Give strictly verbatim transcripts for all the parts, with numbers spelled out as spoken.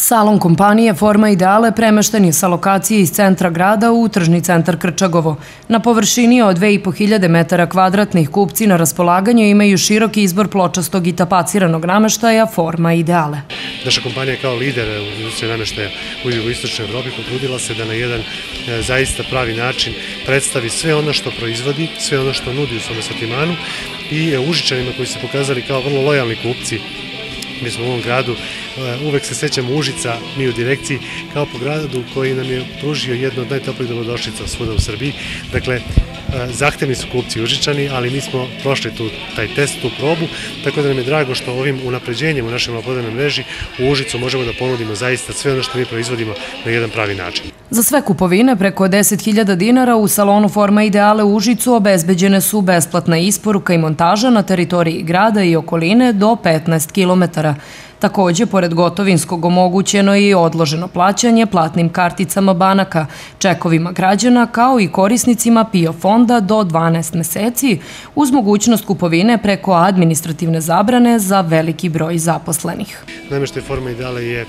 Salon kompanije Forma Ideale premešten je sa lokacije iz centra grada u tržni centar Krčagovo. Na površini od dve i po hiljade metara kvadratnih kupci na raspolaganju imaju široki izbor pločastog i tapaciranog nameštaja Forma Ideale. Naša kompanija kao lider u industriji nameštaja u jugoistočnoj Evropi potrudila se da na jedan zaista pravi način predstavi sve ono što proizvodi, sve ono što nudi u svom asortimanu i Užičanima koji se pokazali kao vrlo lojalni kupci. Mi smo u ovom gradu, uvek se sećamo Užica, mi u direkciji, kao po gradu koji nam je pružio jedno od najtoplijih dobrodošlica svuda u Srbiji. Dakle, zahtevni su kupci Užičani, ali mi smo prošli tu, taj test, tu probu, tako da nam je drago što ovim unapređenjem u našoj maloprodajnoj mreži u Užicu možemo da ponudimo zaista sve ono što mi proizvodimo na jedan pravi način. Za sve kupovine preko deset hiljada dinara u salonu Forma Ideale u Užicu obezbeđene su besplatna isporuka i montaža na teritoriji grada i okoline do petnaest kilometara. Takođe, pored gotovinskog omogućeno je i odloženo plaćanje platnim karticama banaka, čekovima građana kao i korisnicima PIO fonda do dvanaest meseci uz mogućnost kupovine preko administrativne zabrane za veliki broj zaposlenih. Nameštaj Forma Ideale je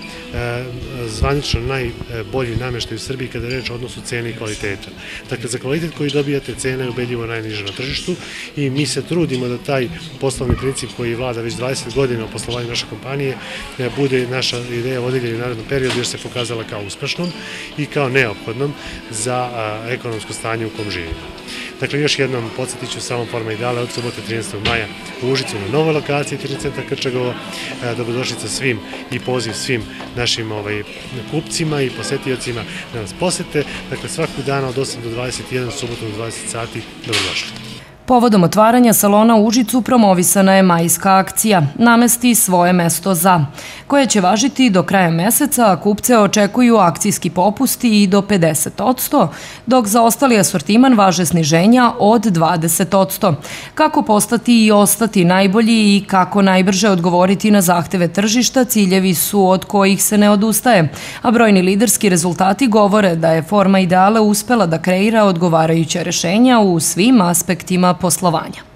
zvanično najbolji nameštaj u Srbiji kada je reč o odnosu cene i kvaliteta. Dakle, za kvalitet koji dobijate cena je ubedljivo najniža na tržištu i mi se trudimo da taj poslovni princip koji vlada već dvadeset godina u poslovanju naše kompanije bude naša ideja vodilja u narednom periodu jer se pokazala kao uspešnom i kao neophodnom za ekonomsko stanje u kom živimo. Dakle, još jednom podsjetit ću samo Forma Ideale od subote trinaestog maja u Užicu na novoj lokaciji, tržni centar Krčagovo. Dobrodošlica svim i poziv svim našim kupcima i posetiocima da nas posete. Dakle, svakog dana od osam do dvadeset jedan, subotom do dvadeset sati, dobrodošli. Povodom otvaranja salona u Užicu promovisana je majska akcija Namesti svoje mesto za, koja će važiti do kraja meseca, a kupce očekuju akcijski popusti i do pedeset odsto, dok za ostali asortiman važe sniženja od dvadeset odsto. Kako postati i ostati najbolji i kako najbrže odgovoriti na zahteve tržišta, ciljevi su od kojih se ne odustaje, a brojni liderski rezultati govore da je Forma Ideale uspela da kreira odgovarajuće rešenja u svim aspektima poslovanja.